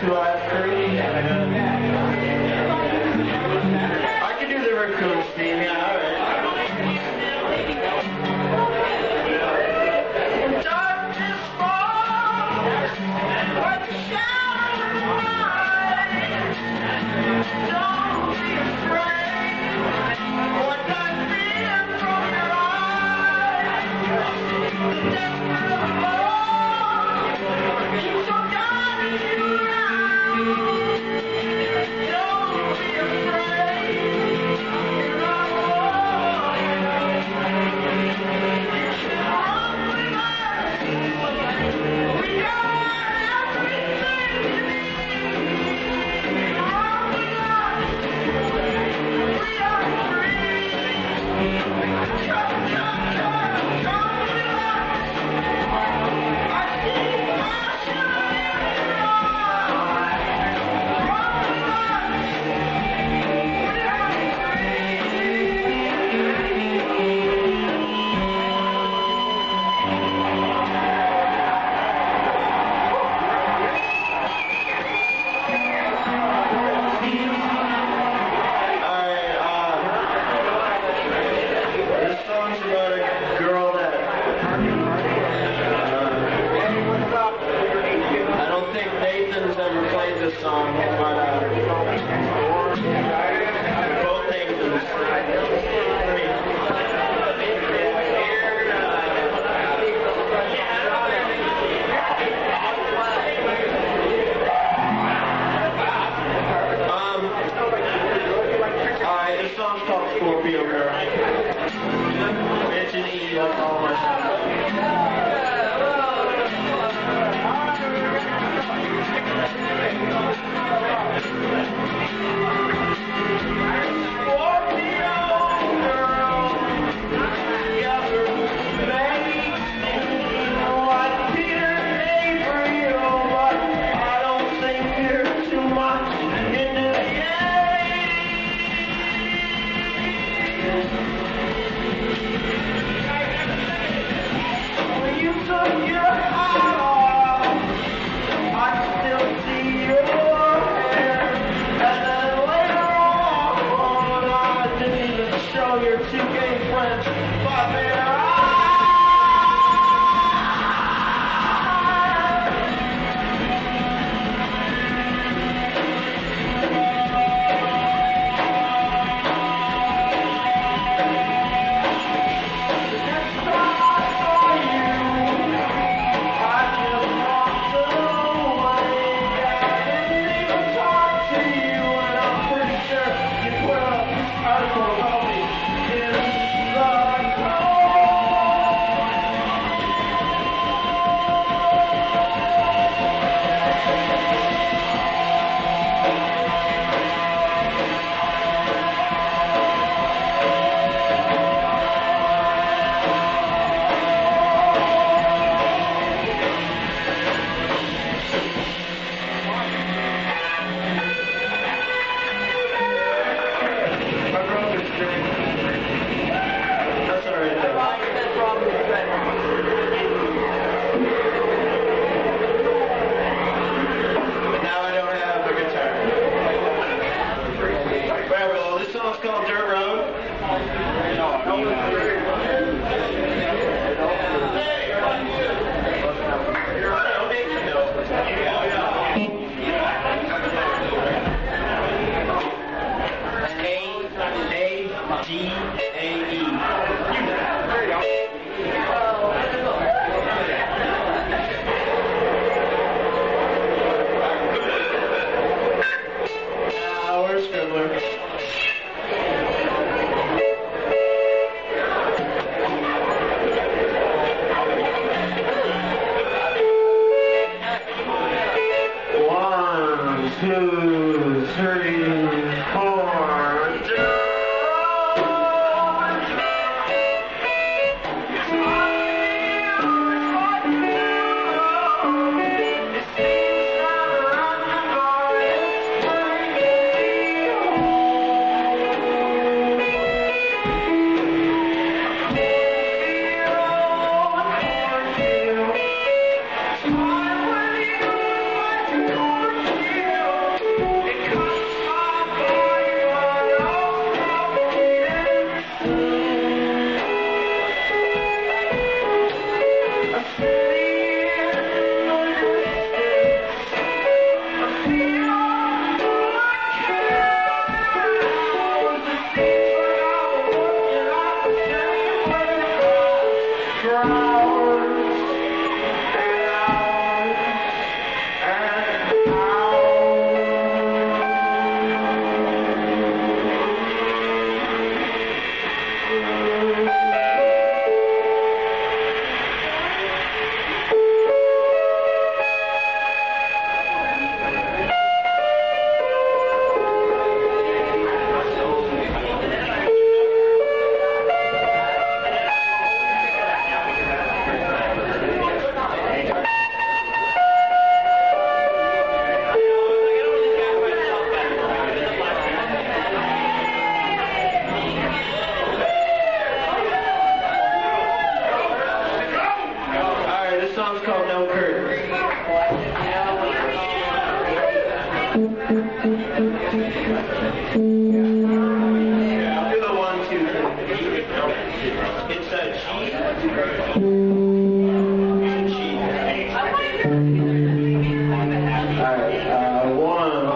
I can do the raccoon theme, yeah, alright. Darkness falls, like a shadow light. Don't be afraid, what I fear from your eyes. The desperate love keeps on guiding you around. Don't be afraid, you're not alone. You should run with us. We got everything you need. Run with us. We are free. Come with us. I see passion in your eyes. Run with us. This song's about a girl that I don't think Nathan's ever played this song, but both Nathans. This song's called Scorpio Girl. It's an E like all my your two gay friends, but they're where's Scribbler? One, two, three, four. I'll do the 1, 2, 3. It's a G. Alright, 1,